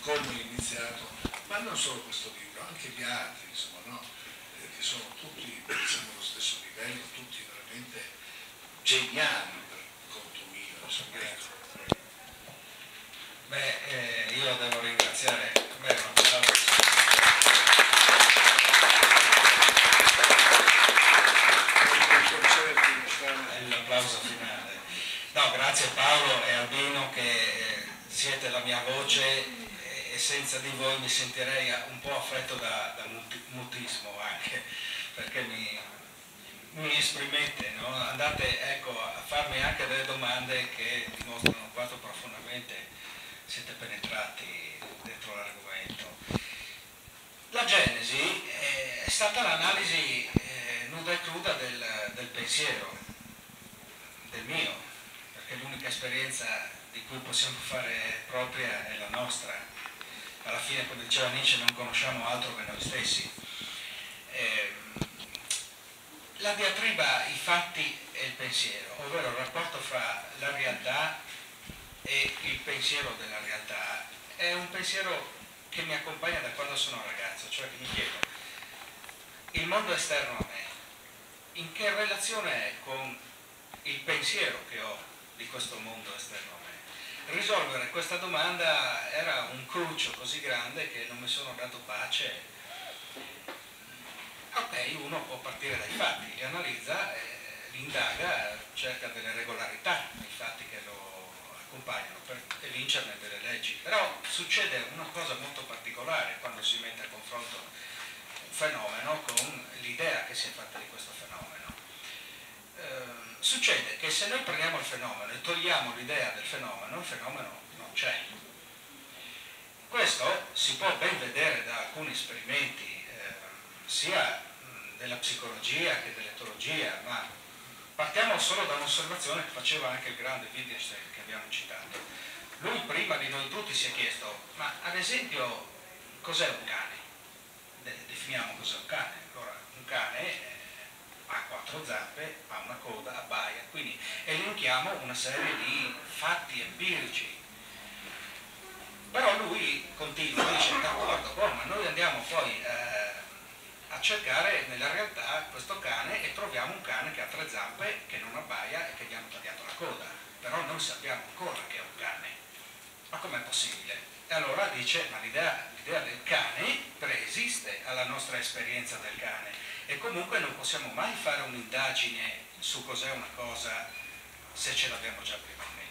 come è iniziato, ma non solo questo libro, anche gli altri, insomma, no? Che sono tutti, diciamo, allo stesso livello, tutti veramente geniali per conto mio, insomma, ecco. Beh, io devo ringraziare, beh, l'applauso finale. No, grazie Paolo e Albino che siete la mia voce e senza di voi mi sentirei un po' affetto da mutismo anche, perché mi esprimete, no? Andate, ecco, a farmi anche delle domande che dimostrano quanto profondamente siete penetrati dentro l'argomento. La Genesi è stata l'analisi nuda e cruda del pensiero, del mio, perché l'unica esperienza di cui possiamo fare propria è la nostra. Alla fine, come diceva Nietzsche, non conosciamo altro che noi stessi. La diatriba, i fatti e il pensiero, ovvero il rapporto fra la realtà e il pensiero della realtà, è un pensiero che mi accompagna da quando sono ragazzo, cioè che mi chiedo, il mondo esterno a me, in che relazione è con il pensiero che ho di questo mondo esterno a me? Risolvere questa domanda era un cruccio così grande che non mi sono dato pace. Ok, uno può partire dai fatti, li analizza, li indaga, cerca delle regolarità nei fatti che lo accompagnano per evincerne delle leggi, però succede una cosa molto particolare quando si mette a confronto un fenomeno con l'idea che si è fatta di questo fenomeno. Succede che se noi prendiamo il fenomeno e togliamo l'idea del fenomeno, il fenomeno non c'è. Questo si può ben vedere da alcuni esperimenti sia della psicologia che dell'etologia, ma partiamo solo da un'osservazione che faceva anche il grande Wittgenstein che abbiamo citato. Lui prima di noi tutti si è chiesto, ma ad esempio cos'è un cane? Definiamo cos'è un cane. Allora, un cane ha quattro zampe, ha una coda, abbaia, quindi elenchiamo una serie di fatti empirici. Però lui continua, dice, d'accordo, ma noi andiamo poi a cercare nella realtà questo cane e troviamo un cane che ha tre zampe, che non abbaia e che gli hanno tagliato la coda. Però non sappiamo ancora che è un cane. Ma com'è possibile? E allora dice, ma l'idea del cane preesiste alla nostra esperienza del cane e comunque non possiamo mai fare un'indagine su cos'è una cosa se ce l'abbiamo già prima in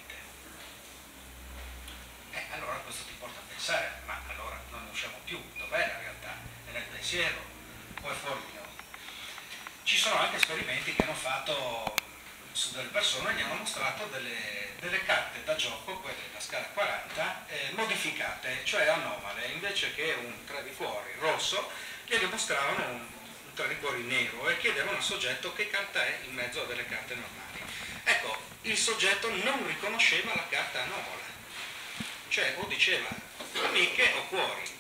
mente. Allora questo ti porta a pensare, ma allora non ne usciamo più, dov'è la realtà? È nel pensiero o è fuori di noi? Ci sono anche esperimenti che hanno fatto su delle persone, gli hanno mostrato delle carte da gioco, quelle della scala 40, modificate, cioè anomale, invece che un tre di cuori rosso, gli mostravano un tre di cuori nero e chiedevano al soggetto che carta è in mezzo a delle carte normali. Ecco, il soggetto non riconosceva la carta anomala, cioè o diceva amiche o cuori.